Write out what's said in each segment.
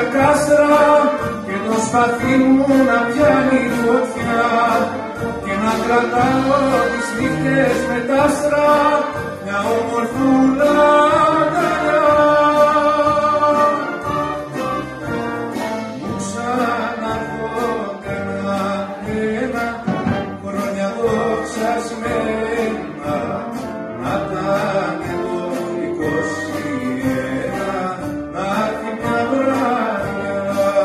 στα κάστρα και το σπαθί μου να πιάνει φωτιά και να κρατάω τις νύχτες με τ' άστρα μια ομορφούλα αγκαλιά. Μου ξαναρχόντενα ένα χρόνια δοξασμένα να ήταν το 21 να έρθει μια βράδια.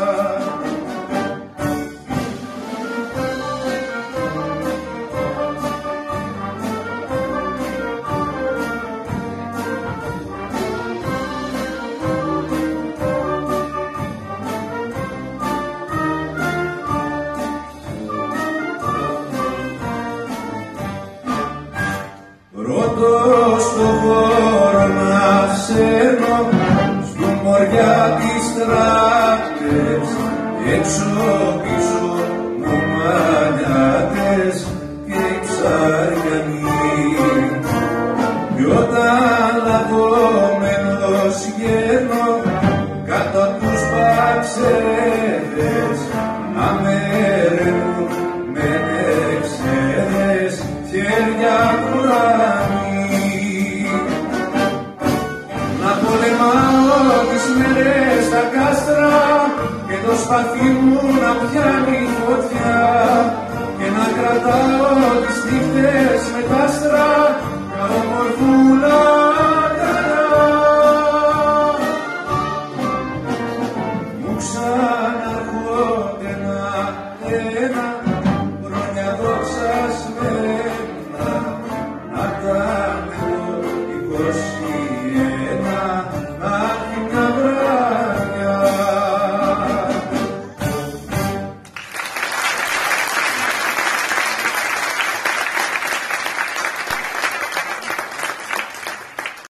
Πρώτος στο χώρο να σέρνω στου μωριά τις τράπτες έξω πίσω μου μαλλιάτες και οι ψαριανοί κι όταν λαδωμένος γέρνω κάτω απ' τους παξέδες να με ρενούν με εξέδες χέρια να πολεμάω τις μέρες στα κάστρα και το σπαθί μου να πιάνει φωτιά και να κρατάω τις νύχτες με τ' άστρα